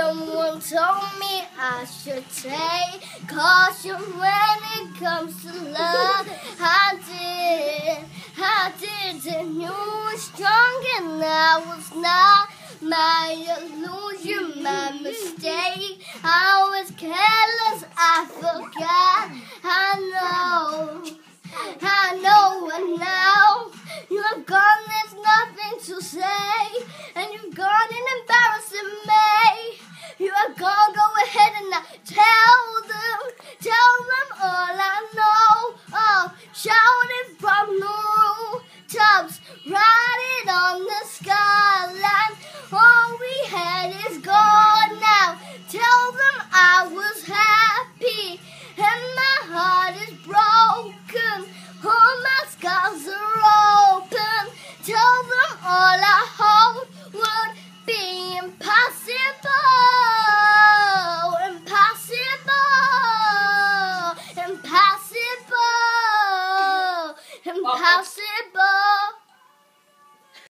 Someone told me I should take caution when it comes to love. I didn't know it was strong and I was not. My illusion, my mistake. I was careless, I forgot. I know, and now you have gone, there's nothing to say. And you've gone and embarrassing me. You have gone, go ahead and now tell them all I know. Oh, shouting from the rooftops, riding on the skyline. All we had is gone now. Tell them I was happy and my heart is broken. All my scars are open. Tell them all I hope would be impossible. Impossible. Impossible. Impossible.